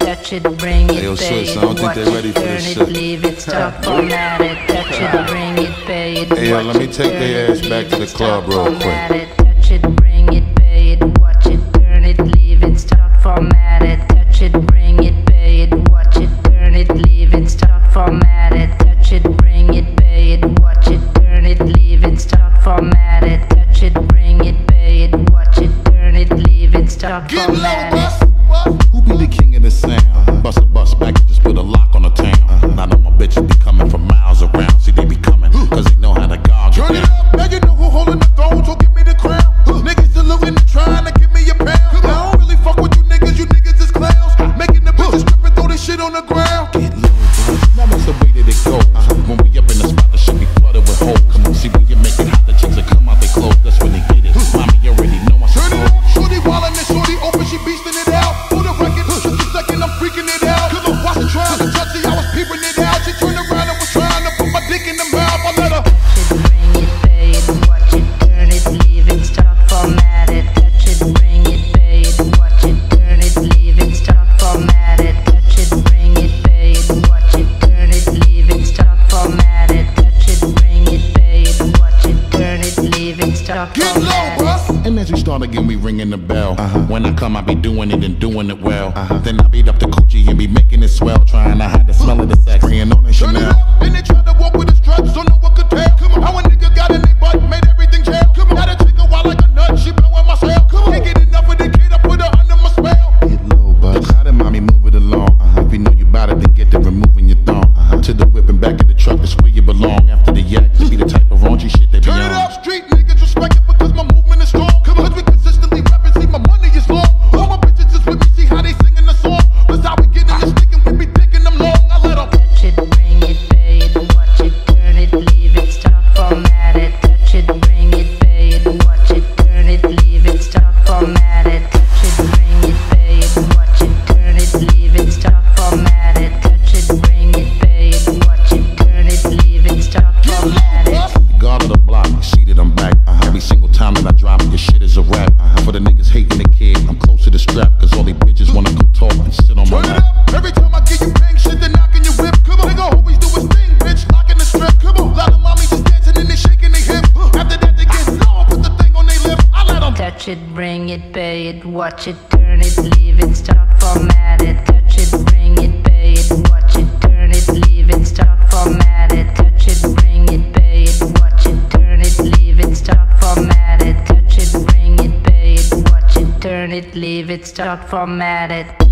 touch it, bring it, yo, pay sis, it, I don't think watch they it, ready for turn this it, shit. leave it, stop, format it, touch it, bring it, pay it, Hey, yo, watch let me it, take turn their it, ass back leave to the it, stop, club real format quick. it, touch it, bring it, pay it, watch it, turn it, leave it, stop, format it, touch it, bring it, pay it, watch it, turn it, leave it, stop, format it, touch it, bring it, pay it, watch it, turn it, leave it, stop, format it, touch it, bring it, pay it, watch it, turn it, leave it, stop, format it. Who be the king of the sound? Bust a bus back, just put a lock on the town. Now know my bitches be coming from miles around. See, they be coming, cause they know how to guard you. Turn it up, now you know who holding the throne, so give me the crown. Niggas saluting and trying to give me a pound. I don't really fuck with you niggas is clowns. Making the bitches strip and throw this shit on the ground. Get low, bro. Now that's the way that it goes. When we up in the spot, the shit be flooded with holes. Come on, see when you make it hot, the chicks that come out they clothes. That's when they get it. Mommy, you already know I Turn it up, shorty wildin' and shorty open, she beastin' it out. For the record, just a second, I'm freaking it out. Cause I'm watching trying to touch it, I was peeping it out. She turned around and was trying to put my dick in the mouth. I let her Touch it, bring it, pay it, watch it, turn it, leave it, stop, format it. Touch it, bring it, pay it, watch it, turn it, leave it, stop, format it. Touch it, bring it, pay it, watch it, turn it, leave it, stop, format it. Touch it, bring it, pay it, watch it, turn it, leave it, stop, get low, format it. bruh. And as we start again, we ringing the bell. When I come, I be doing it and doing it well. Then I beat up the coochie and be making it swell. Trying to hide the smell of the sex. Spraying on the Turn it Chanel. up, then they try to walk with the struts, don't know what could tell. Come on, how a nigga got in their butt, made everything jail. Come on, now the chick go wild like a nut, she blowing my cell. Come on, can't get enough of the kid, I put her under my spell. Get low, bud. How did mommy move it along? If you know you bout it, then get to removing your thong. To the whip and back of the truck, that's where you belong. After the yak, to be the type of raunchy shit they be Turn it on. up, street niggas respect it because my movement is strong. Come on, cause we consistently rapping, see my money is long. All my bitches is with me, see how they singing the song. That's how we get in the stick and we be taking them long. I let them Touch it, bring it, pay it, watch it, turn it, leave it, stop, format it. Touch it, bring it, pay it, watch it, turn it, leave it, stop, format it. Touch it, bring it, pay it, watch it, turn it, leave it, stop, format it. Touch it, bring it, pay it, watch it, turn it, leave it, stop, format it. The guard of the block, you see that I'm back. Every single time that I drop, your shit is a rap. For the niggas hating the kid, I'm close to the strap. Cause all these bitches wanna come talk and sit on my turn it lap. up. Every time I get you bang shit, they knocking your whip. Come on, nigga always do his thing, bitch, locking the strip. Come on, lot of mommies just dancing and they shaking their hip. After that they get low, put the thing on their lip. I let them Touch it, bring it, pay it, watch it, turn it, leave it, stop, format it. Touch it, bring it, pay it, watch it, turn it, leave it, stop, format it. Touch it, bring it, pay it, watch it, turn it, leave it, stop, format it. Touch it, bring it, pay it, watch it, turn it, leave it, stop, format it.